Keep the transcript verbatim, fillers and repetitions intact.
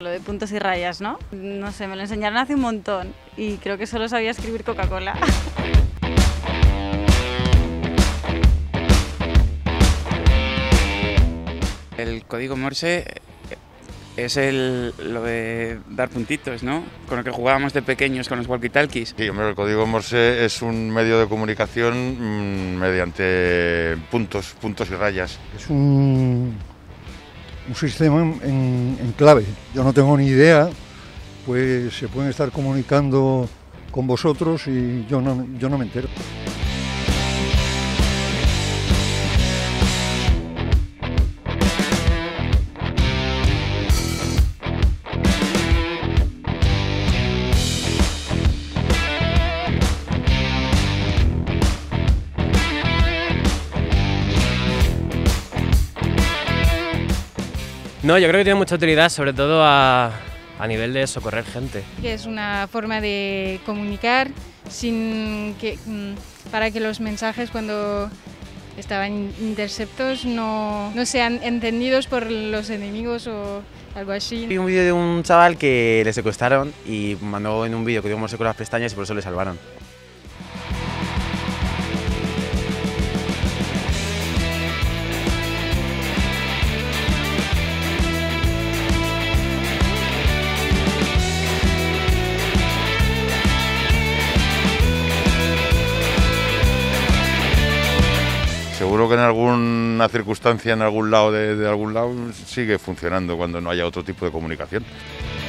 Lo de puntos y rayas, ¿no? No sé, me lo enseñaron hace un montón y creo que solo sabía escribir Coca-Cola. El código Morse es el, lo de dar puntitos, ¿no? Con lo que jugábamos de pequeños con los walkie-talkies. Sí, hombre, el código Morse es un medio de comunicación mmm, mediante puntos, puntos y rayas. Es un, un sistema en, en clave. Yo no tengo ni idea, pues se pueden estar comunicando con vosotros y yo no, yo no me entero. No, yo creo que tiene mucha utilidad, sobre todo a, a nivel de socorrer gente. Es una forma de comunicar sin que, para que los mensajes cuando estaban interceptos no, no sean entendidos por los enemigos o algo así. Vi un vídeo de un chaval que le secuestraron y mandó en un vídeo código Morse con las pestañas y por eso le salvaron. Seguro que en alguna circunstancia, en algún lado de, de algún lado, sigue funcionando cuando no haya otro tipo de comunicación.